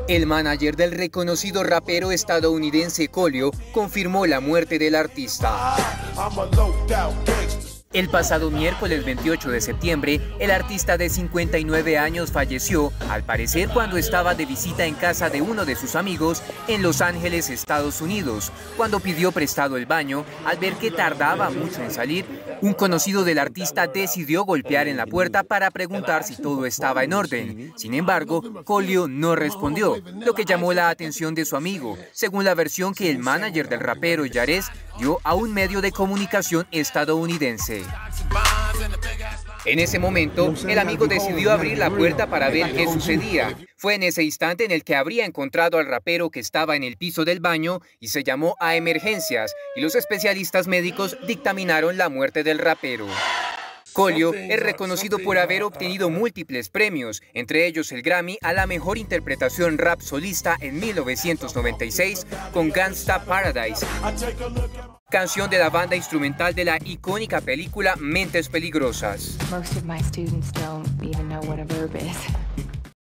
El manager del reconocido rapero estadounidense Coolio confirmó la muerte del artista. El pasado miércoles 28 de septiembre, el artista de 59 años falleció, al parecer cuando estaba de visita en casa de uno de sus amigos en Los Ángeles, Estados Unidos. Cuando pidió prestado el baño, al ver que tardaba mucho en salir, un conocido del artista decidió golpear en la puerta para preguntar si todo estaba en orden. Sin embargo, Coolio no respondió, lo que llamó la atención de su amigo, según la versión que el manager del rapero Yares dio a un medio de comunicación estadounidense. En ese momento, el amigo decidió abrir la puerta para ver qué sucedía. Fue en ese instante en el que habría encontrado al rapero que estaba en el piso del baño y se llamó a emergencias, y los especialistas médicos dictaminaron la muerte del rapero. Coolio es reconocido por haber obtenido múltiples premios, entre ellos el Grammy a la mejor interpretación rap solista en 1996 con Gangsta Paradise, canción de la banda instrumental de la icónica película Mentes Peligrosas. Most of my students don't even know what a verb is.